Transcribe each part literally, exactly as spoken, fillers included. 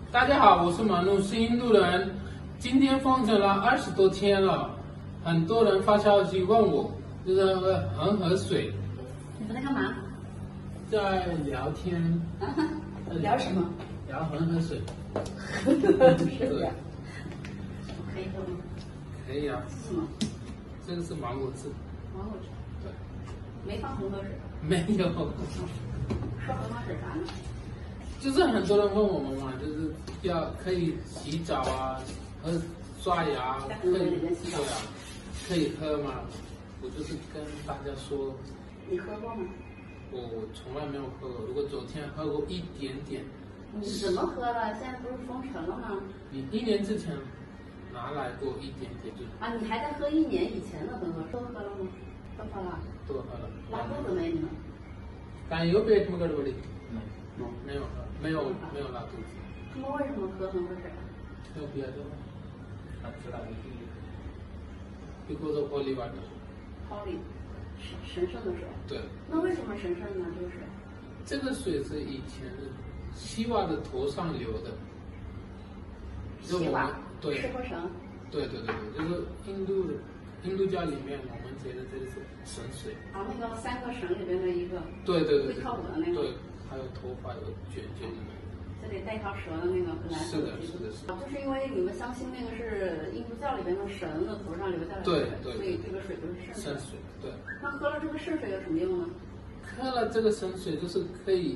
大家好，我是马路，是印度人。今天封城了二十多天了，很多人发消息问我，就是那个恒河水。 你们在干嘛？ 在聊天。 啊、聊什么？ 聊恒河水。 对。可以喝吗？ 可以啊。 是什么？ 这个是芒果汁。 芒果汁。 对。 没放恒河水。 没有。 说恒河水啥呢？ 就是很多人问我们嘛，就是要可以洗澡啊，和刷牙，可以对啊，可以喝嘛。我就是跟大家说， 你喝过吗？ 我从来没有喝过，如果昨天喝过一点点。 你怎么喝了？现在不是封城了吗？ 你一年之前拿来过一点点就。 啊，你还在喝一年以前的恒河水？都喝了吗？都喝了。 都喝了。 拉肚子没你们？ 但有别什么个的不的？没有，没有喝。没有没有拉肚子。 他们为什么喝恒河水？ 有别的吗？他知道一定。Because of holy water. Holy，神神圣的水。 对。 那为什么神圣呢？这个水？ 这个水是以前西瓦的头上流的。 西瓦。 对。 湿婆神。对对对对，就是印度的印度教里面，我们觉得这个是神水。 啊，那个三个神里边的一个。 对对对。 会跳舞的那个。 对。还有头发有卷卷的， 这里带一条蛇的那个蓝色的。是的，是的，是的。 就是因为你们相信那个是印度教里边的神的头上留下来的， 对对， 所以这个水就是圣圣水。对。 那喝了这个圣水有什么用呢？ 喝了这个圣水就是可以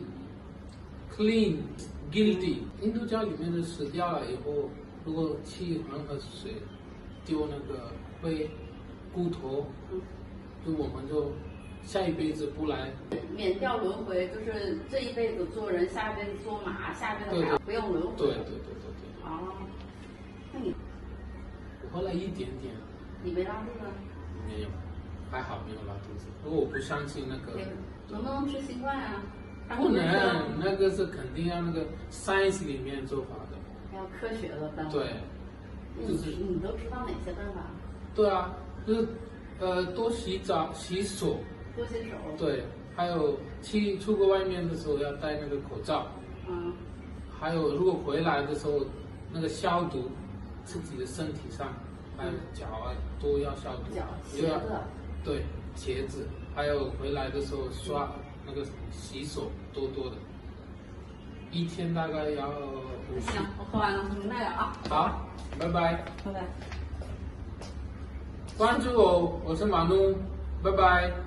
clean guilty。印度教里面的死掉了以后，如果去恒河水丢那个灰骨头， 嗯， 就我们就。下一辈子不来， 免掉轮回，就是这一辈子做人，下一辈子做马，下一辈子还不用轮回。 对对对对对。 哦，那你我喝了一点点。 你没拉肚子？ 没有，还好没有拉肚子。不过我不相信那个。 能不能吃新冠啊？ 不能，那个是肯定要那个 science 里面做法的。 要科学的办法。 对。就是你都知道哪些办法？ 对啊，就是呃多洗澡、洗手。 多洗手。 对，还有去出国外面的时候要戴那个口罩。 嗯。 还有如果回来的时候，那个消毒自己的身体上，还有脚啊都要消毒。 脚、鞋子。 对，鞋子，还有回来的时候刷那个洗手多多的，一天大概要五十。 行，我喝完了，明白了啊。 好，拜拜。 拜拜。 关注我，我是马东，拜拜。